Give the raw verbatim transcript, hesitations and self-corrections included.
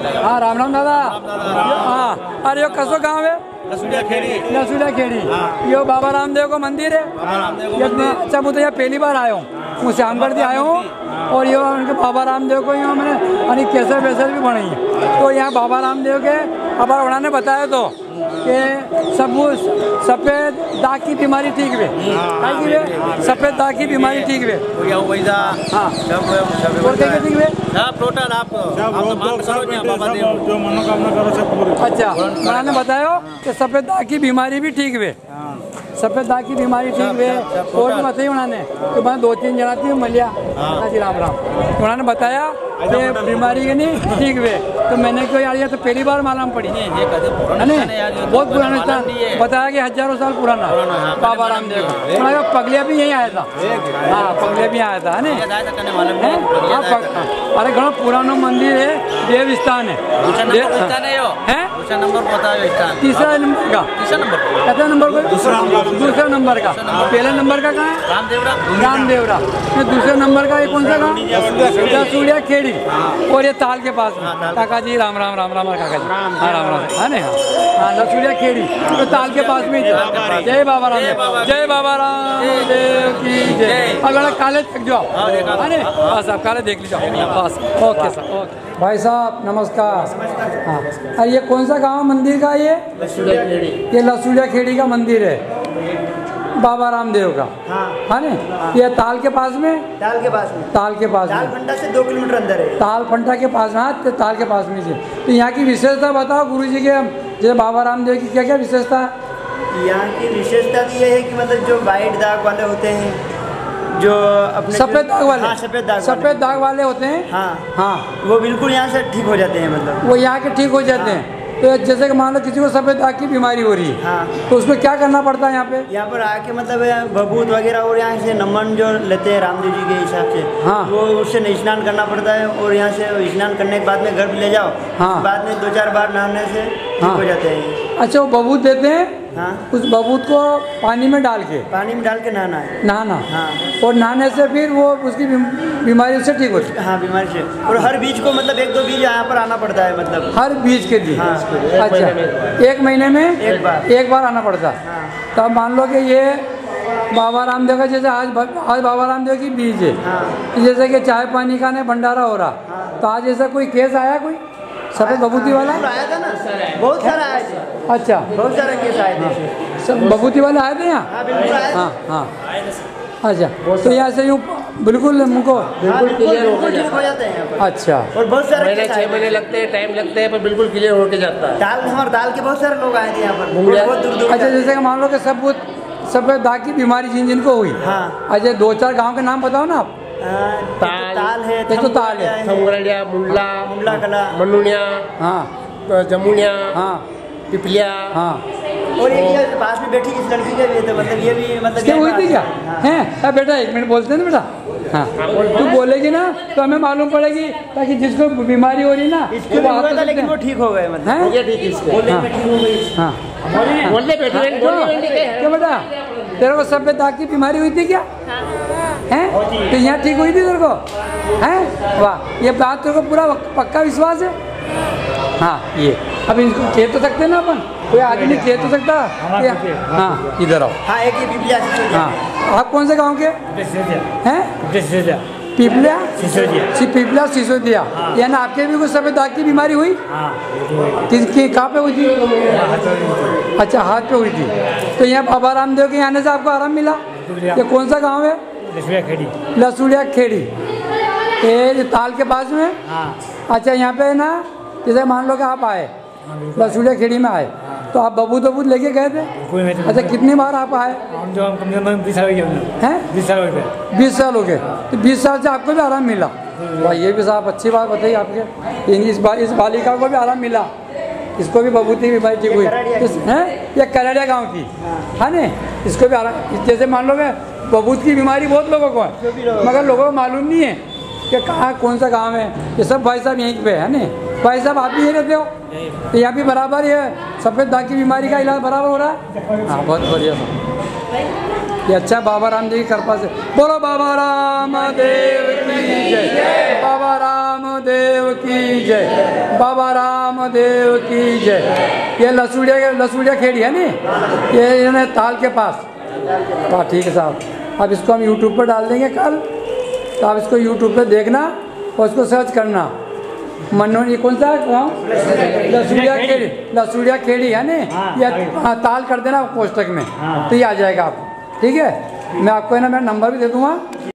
हाँ राम राम दादा। हाँ अरे यो कसो गाँव है? लसूड़िया खेड़ी। लसूड़िया खेड़ी। यो बाबा रामदेव का मंदिर है। अच्छा मैं तो यहाँ पहली बार आया हूँ, मैं श्यामगढ़ से आया हूँ और ये उनके बाबा रामदेव को यहाँ मैंने अनेक केसर वेसर भी बनाई है। तो यहाँ बाबा रामदेव के अब उन्होंने बताया तो कि सब सफ़ेद दाग की बीमारी ठीक हुए, सफ़ेद दाग की बीमारी ठीक हुए। हाँ और क्या ठीक हुए? टोटल आप जो मनोकामना करो सब पूरी। अच्छा उन्होंने बताया कि सफ़ेद दाग की बीमारी भी ठीक हुए, सफ़ेद दाग की बीमारी ठीक हुए। और भी बताई उन्होंने कि मैं दो तीन जना थी मलिया। हाँ जी राम राम। उन्होंने बताया कि बीमारी के नहीं ठीक हुए। तो मैंने क्यों यार ये तो पहली बार मालूम पड़ी है ना, बहुत पुराना स्थान बताया कि हजारों साल पुराना बाबा रामदेव का। पगलिया भी यहीं आया था। हाँ पगलिया भी आया था है ना। अरे घणो पुरानो मंदिर है, देव स्थान है। तीसरा नंबर का कितना नंबर का? दूसरा नंबर का। पहले नंबर का कहाँ है? रामदेवरा। रामदेवरा। दूसरे नंबर का ये कौन सा गाँव? लसूड़िया खेड़ी। और ये ताल के पास में। काका जी राम राम राम राम काका जी। हाँ राम राम है ना। हाँ लसूड़िया खेड़ी तो ताल के पास में। जय बाबा रामदेव, जय बाबा रामदेव की जय। अगर काले देख जाओ है ना, बस आप काले देख लीजिए बस। Okay sir okay. भाई साहब नमस्कार। हाँ अरे ये कौन सा गाँव मंदिर का? ये लसूड़िया खेड़ी। ये लसूड़िया खेड़ी का मंदिर है बाबा रामदेव का। हाँ है ना। ये ताल के पास में? ताल के पास में। ताल के पास ताल में फंटा से दो किलोमीटर अंदर है। ताल फंटा के पास में। हाँ तो ताल के पास में जी। तो यहाँ की विशेषता बताओ गुरु जी के, जैसे बाबा रामदेव की क्या क्या विशेषता है? यहाँ की विशेषता तो ये है कि मतलब जो वाइट दाग वाले होते हैं, जो अपने सफ़ेद दाग वाले। हाँ सफ़ेद दाग सफ़ेद दाग वाले होते हैं। हाँ हाँ वो बिल्कुल यहाँ से ठीक हो जाते हैं। मतलब वो यहाँ के ठीक हो जाते हैं। तो जैसे कि मान लो किसी को सफ़ेद दाग की बीमारी हो रही है, हाँ तो उसमें क्या करना पड़ता है यहाँ पे? यहाँ पर आके मतलब बबूत वगैरह और यहाँ से नमन जो लेते हैं रामदेव जी के हिसाब से। हाँ वो उससे स्नान करना पड़ता है और यहाँ से स्नान करने के बाद में घर ले जाओ। हाँ बाद में दो चार बार नहाने से ठीक हाँ हो जाते हैं। अच्छा वो बबूत देते हैं। हाँ उस बबूत को पानी में डाल के पानी में डाल के नहाना है। नहाना। हाँ और नहाने से फिर वो उसकी बीमारी उससे ठीक होती है। हाँ बीमारी से। और हर बीज को मतलब एक दो बीज यहाँ पर आना पड़ता है। मतलब हर बीज के लिए। हाँ अच्छा एक महीने में एक बार एक बार आना पड़ता है। हाँ तो अब मान लो कि ये बाबा रामदेव का जैसे आज आज बाबा रामदेव की बीज है। हाँ जैसे कि चाय पानी का नहीं भंडारा हो रहा। हाँ। तो आज ऐसा कोई केस आया कोई सफ़ेद बबूती वाला? आया था ना, बहुत सारा आए थे। अच्छा बहुत सारे केस आए थे। सब बबूती वाले आए थे यहाँ? हाँ बिल्कुल आए थे। हाँ हाँ अच्छा। तो यहाँ से यूँ बिल्कुल हमको बिल्कुल क्लियर हो जाते हैं यहाँ पर। अच्छा। और बहुत सारे महीने छः महीने लगते हैं, टाइम लगते हैं, पर बिल्कुल क्लियर होके जाता है। दाल हमारे दाल के बहुत सारे लोग आए थे यहाँ पर, बहुत दूर दूर। अच्छा जैसे कि मान लो कि सब सफ़ेद दाग की बीमारी जिन जिनको हुई। हाँ अच्छा दो चार गांव के नाम बताओ ना आप। ताल ताल है, एक तो ताल है, थमगड़िया, मुंडला, मुंडला कला, मनुनिया, हाँ जमुनिया, हाँ पिपलिया। हाँ और ये पास में बैठी इस लड़की का भी है। तो मतलब ये भी मतलब क्या हुई थी क्या है? बेटा एक मिनट बोलते हैं ना बेटा। हाँ तू बोलेगी ना तो हमें मालूम पड़ेगी, ताकि जिसको बीमारी हो रही ना इसको भी हुआ था लेकिन वो ठीक हो गए। मतलब हो गया ठीक इसको। बोलने में ठीक हो गई। हाँ बोलने बैठे क्या बेटा तेरे को सफ़ेद दाग की बीमारी हुई थी क्या? हैं तो यहाँ ठीक हुई थी तेरे को? हैं वाह, ये बात तेरे को पूरा पक्का विश्वास है? हाँ ये अब इनको कह तो सकते ना अपन, कोई आदमी कह तो सकता। हाँ इधर आओ। हाँ एक ये पिपलिया। हाँ आप कौन से गांव के हैं? पिपलिया पिपलिया सिसोदिया। यानी आपके भी कुछ सफ़ेद दाग की बीमारी हुई? किसकी कहाँ पे हुई थी? अच्छा हाथ पे हुई थी। तो यहाँ बाबा रामदेव के आने से आपको आराम मिला? ये कौन सा गांव है? लसूड़िया खेड़ी। लसूड़िया खेड़ी ये ताल के पास में। अच्छा यहाँ पे ना जैसे मान लो कि आप आए लसूड़िया खेड़ी में आए तो आप बबूत बबूत लेके गए थे? अच्छा कितनी बार आप आए? हम जो हम कम से कम बीस साल हो गए हैं। बीस साल हो गए। बीस साल हो गए। तो बीस साल से आपको भी आराम मिला? भाई ये भी साहब अच्छी बात बताइए आपके। इस बा, इस बालिका को भी आराम मिला, इसको भी बबूती की बीमारी ठीक हुई है। ये करड़िया गाँव की है ना, इसको भी आराम। जैसे मान लो बबूत की बीमारी बहुत लोगों को है, मगर लोगों को मालूम नहीं है कि कहाँ कौन सा गांव है। ये सब भाई साहब यहीं पे है ना। भाई साहब आप भी यहीं रहते हो? तो यहाँ भी बराबर ये सफ़ेद दाग की बीमारी का इलाज बराबर हो रहा है? हाँ बहुत बढ़िया सर। ये अच्छा बाबा रामदेव की कृपा से। बोलो बाबा रामदेव की जय। बाबा राम रामदेव की जय, बाबा रामदेव की जय। ये लसूड़िया लसूड़िया खेड़ी है नी, ये इन्हें ताल के पास। हाँ ठीक है साहब, अब इसको हम यूट्यूब पर डाल देंगे कल, तो आप इसको यूट्यूब पे देखना और उसको सर्च करना। मनो ये कौन सा गाँव? लसूड़िया खेड़ी, लसूड़िया खेड़ी है नी, ये हाँ, ताल कर देना कोष्टक में, तो ये आ जाएगा आपको। ठीक है, मैं आपको है ना मेरा नंबर भी दे दूँगा।